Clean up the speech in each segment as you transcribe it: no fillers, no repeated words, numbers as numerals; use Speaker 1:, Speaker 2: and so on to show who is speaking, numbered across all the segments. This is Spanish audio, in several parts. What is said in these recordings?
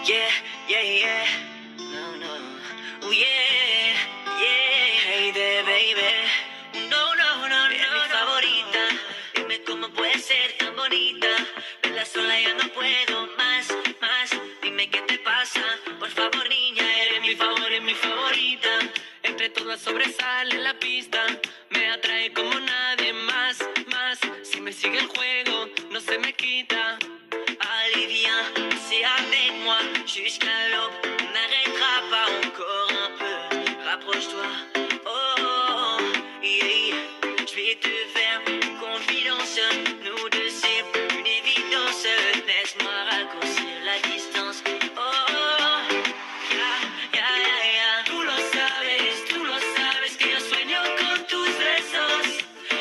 Speaker 1: Yeah, yeah, yeah. No, no. Oh, yeah, yeah. Hey there, baby. No, no, no, no. Es mi favorita. Dime cómo puede ser tan bonita. Verla sola ya no puedo más, más. Dime qué te pasa. Por favor, niña, eres mi favorita. Entre todas sobresale en la pista. Me atrae como nadie más, más. Si me sigue el juego, no se me quita. Allez viens, c'est avec moi jusqu'à l'aube. On n'arrêtera pas encore un peu. Rapproche-toi, oh, oh, oh, yeah. Je vais te faire une confidence. Nous deux c'est une évidence. Laisse-moi raccourcir la distance. Oh, oh, oh, yeah, yeah, yeah, yeah. Tú lo sabes que yo sueño con tus besos.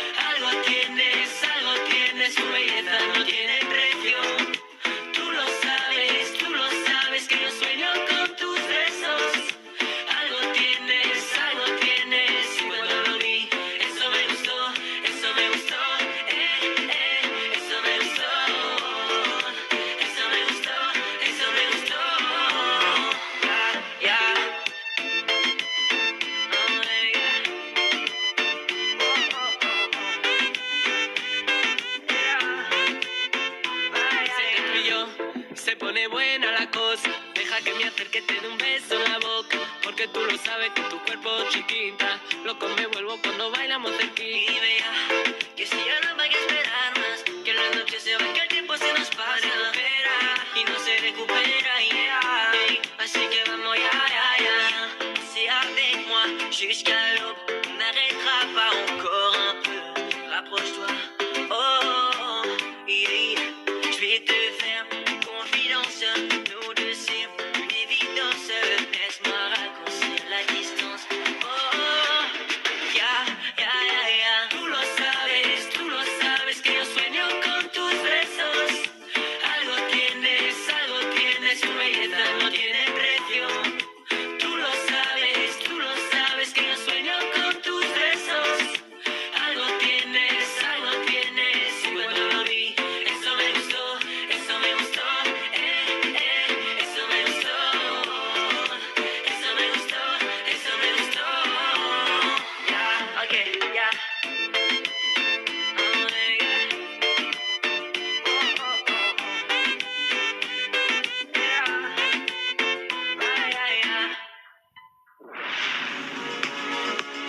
Speaker 1: Algo tienes, tu belleza no tiene precio. Tú lo sabes que yo sueño con tus besos. Algo tienes, y cuando lo vi, eso me gustó, eso me gustó, eso me gustó, eso me gustó, eso me gustó, yeah, yeah. Oh, yeah. Entre tú y yo se pone buena la cosa. Deja que me acerque, te dé un beso en la boca. Porque tú lo sabes que tu cuerpo chiquita. Loco me vuelvo cuando bailamos cerquita. Y vea que si ya no hay que esperar más. Que la noche se va, que el tiempo se nos pasa. Y no se recupera, yeah. Hey, así que vamos, ya, ya, ya. C'est avec moi jusqu'à l'aube. On n'arrêtera pas encore un peu. Rapproche-toi, oh, oh, oh, yeah. Je vais te faire une confidence. Nous deux c'est une évidence. Laisse-moi raccourcir la distance. Oh, oh, yeah, yeah, yeah, yeah. Tú lo sabes que yo sueño con tus besos. Algo tienes, tu belleza no tiene precio. Tú lo sabes que yo sueño con tus besos. Algo tienes, y cuando lo vi, eso me gustó, eso me gustó, eso me gustó, eso me gustó, eso me gustó. Yeah, okay, yeah.